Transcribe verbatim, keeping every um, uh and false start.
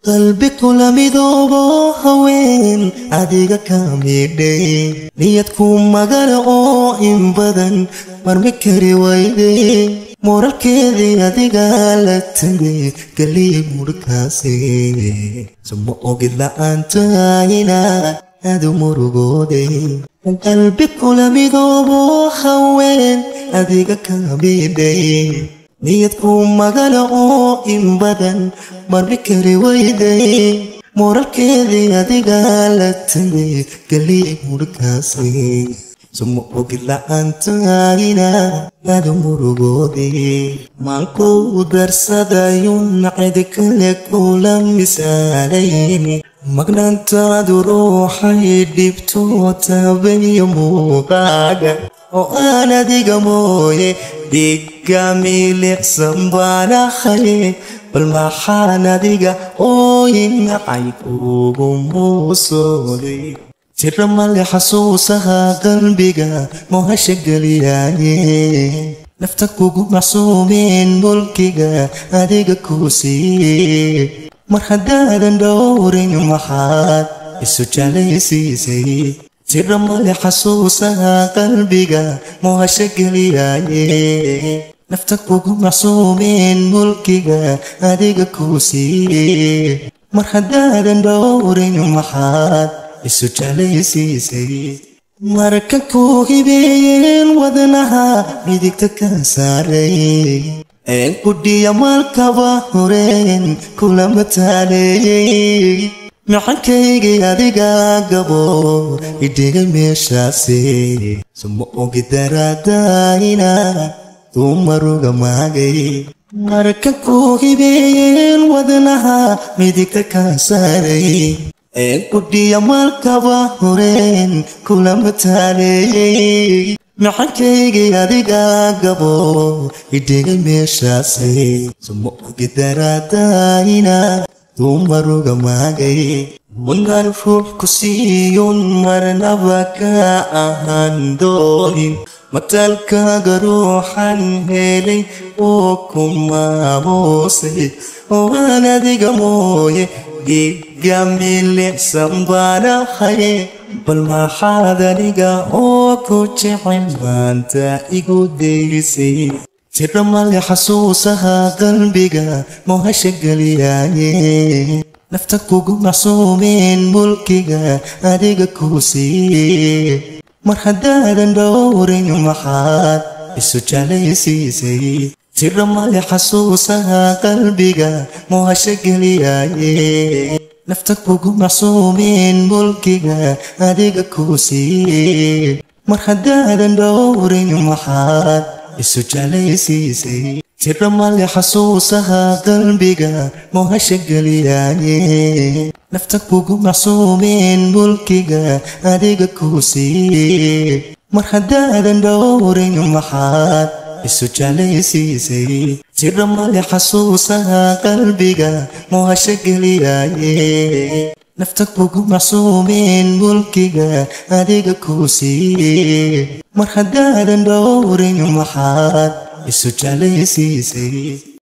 قلبي كل مذوبه هوين adiga kamide niyadku magalo in badan marmi kari wayde moralkeedii adiga la tagay galii murkaasi sumo ogid la'aanta ina adu murugode qalbi kula midoobo haween adiga kamide niyadku magalo in badan marmi kari wayde moralkeedii adiga la tagay galii murkaasi sumo ogid la'aanta ina adu murugode manku darsadayun cidi kale kula misaalayni magnaantaadu ruuxay dhibto tabayo muuqaaga oo aan adiga mooye dhiga milicsan baan ahay bal maxaan adiga ooyin nacay kugu muusooday jira male xasuusaha qalbiga mohasha geliyaaye nafta kugu macsuumeen mulkiga adiga kuu siiye mar haddaadan dhowrin maxaad isu jeclaysiisay jira male xasuusaha qalbiga mohasha geliyaaye nafta kugu macsuumeen mulkiga adiga kuu siiye mar haddaadan dhowrin maxaad isu jeclaysiisay marka kuu hibeeyeen wadnaha midigta ka saaray een kudhiya malkaba horeen kulama taaleeyey macankaygi adiga gabo idhiga meeshaasi sumo ogi daraadayna dumaruga maagay marka kuu hibeeyeen wadnaha midigta ka saaray een kudhiya malkaba horeen kulama taaleeyey macankaygi adiga gabo idhiga meeshaasi sumo ogi daraadayna dumaruga maagay munaan ruux ku siiyun marnaba ka ahaan doonin mataalkaaga ruuxan helay oo ku maamuusay oo aan adiga mooye dhiga milicsan baan ahay bal maxaad aniga oo ku jecel maanta igu daysay jira male xasuusaha qalbiga mohasha geliyaaye nafta kugu macsuumeen mulkiga adiga kuu siiye mar haddaadan dhowrin maxaad isu jeclaysiisay jira male xasuusaha qalbiga mohasha geliyaaye nafta kugu macsuumeen mulkiga adiga kuu siiye mar haddaadan dhowrin maxaad isu jeclaysiisay jira male xasuusaha qalbiga mohasha geliyaaye nafta kugu macsuumeen mulkiga adiga kuu siiye mar haddaadan dhowrin maxaad isu jeclaysiisay jira male xasuusaha qalbiga mohasha geliyaaye nafta kugu macsuumeen mulkiga adiga kuu siiye mar haddaadan dhowrin maxaad isu jeclaysiisay